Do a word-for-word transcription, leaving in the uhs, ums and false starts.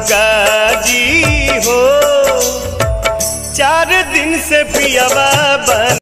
दरोगा जी हो, चार दिन से पियावा बन